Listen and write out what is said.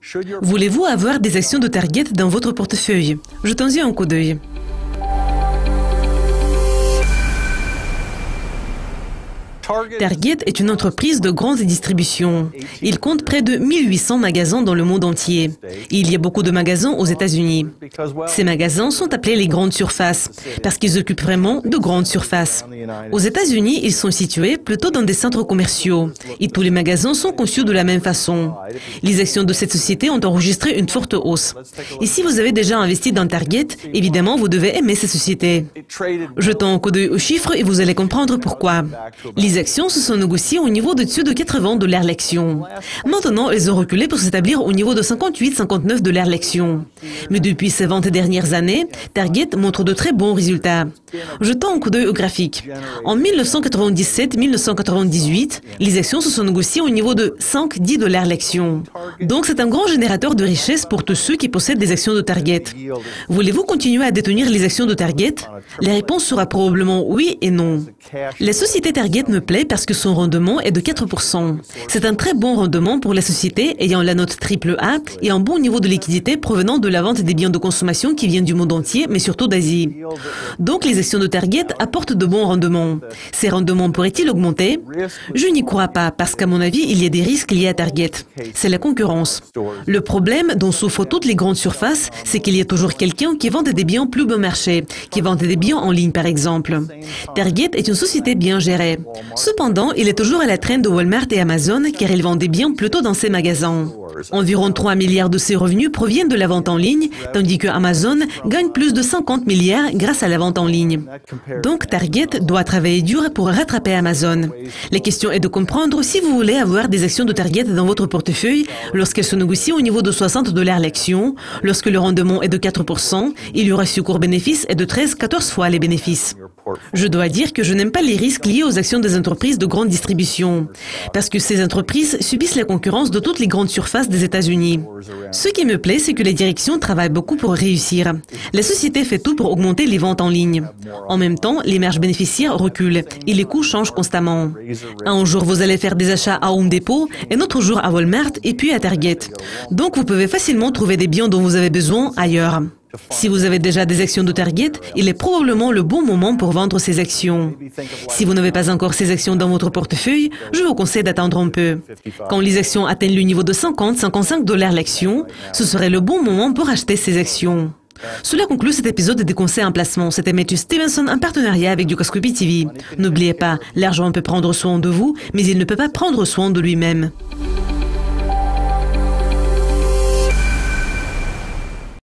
Voulez-vous avoir des actions de Target dans votre portefeuille? Jetons-y un coup d'œil. Target est une entreprise de grande distribution. Il compte près de 1800 magasins dans le monde entier. Il y a beaucoup de magasins aux États-Unis. Ces magasins sont appelés les grandes surfaces, parce qu'ils occupent vraiment de grandes surfaces. Aux États-Unis, ils sont situés plutôt dans des centres commerciaux, et tous les magasins sont conçus de la même façon. Les actions de cette société ont enregistré une forte hausse. Et si vous avez déjà investi dans Target, évidemment, vous devez aimer cette société. Jetons un coup d'œil aux chiffres et vous allez comprendre pourquoi. Les actions se sont négociées au niveau de dessus de 80 $ l'action. Maintenant, elles ont reculé pour s'établir au niveau de 58-59 $ l'action. Mais depuis ces 20 dernières années, Target montre de très bons résultats. Jetons un coup d'œil au graphique. En 1997-1998, les actions se sont négociées au niveau de 5-10 $ l'action. Donc c'est un grand générateur de richesse pour tous ceux qui possèdent des actions de Target. Voulez-vous continuer à détenir les actions de Target? La réponse sera probablement oui et non. La société Target me plaît parce que son rendement est de 4%. C'est un très bon rendement pour la société ayant la note AAA et un bon niveau de liquidité provenant de la vente des biens de consommation qui viennent du monde entier, mais surtout d'Asie. Donc les actions de Target apportent de bons rendements. Ces rendements pourraient-ils augmenter? Je n'y crois pas parce qu'à mon avis, il y a des risques liés à Target. C'est la concurrence. Le problème dont souffrent toutes les grandes surfaces, c'est qu'il y a toujours quelqu'un qui vend des biens plus bon marché, qui vend des biens en ligne par exemple. Target est une société bien gérée. Cependant, il est toujours à la traîne de Walmart et Amazon car ils vendent des biens plutôt dans ces magasins. Environ 3 milliards de ses revenus proviennent de la vente en ligne, tandis que Amazon gagne plus de 50 milliards grâce à la vente en ligne. Donc Target doit travailler dur pour rattraper Amazon. La question est de comprendre si vous voulez avoir des actions de Target dans votre portefeuille lorsqu'elles se négocient au niveau de 60 $ l'action, lorsque le rendement est de 4%, et le ratio cours-bénéfice est de 13-14 fois les bénéfices. Je dois dire que je n'aime pas les risques liés aux actions des entreprises de grande distribution, parce que ces entreprises subissent la concurrence de toutes les grandes surfaces des États-Unis. Ce qui me plaît, c'est que la direction travaille beaucoup pour réussir. La société fait tout pour augmenter les ventes en ligne. En même temps, les marges bénéficiaires reculent et les coûts changent constamment. Un jour, vous allez faire des achats à Home Depot, un autre jour à Walmart et puis à Target. Donc, vous pouvez facilement trouver des biens dont vous avez besoin ailleurs. Si vous avez déjà des actions de Target, il est probablement le bon moment pour vendre ces actions. Si vous n'avez pas encore ces actions dans votre portefeuille, je vous conseille d'attendre un peu. Quand les actions atteignent le niveau de 50-55 $ l'action, ce serait le bon moment pour acheter ces actions. Cela conclut cet épisode des conseils en placement. C'était Matthew Stevenson en partenariat avec Dukascopy TV. N'oubliez pas, l'argent peut prendre soin de vous, mais il ne peut pas prendre soin de lui-même.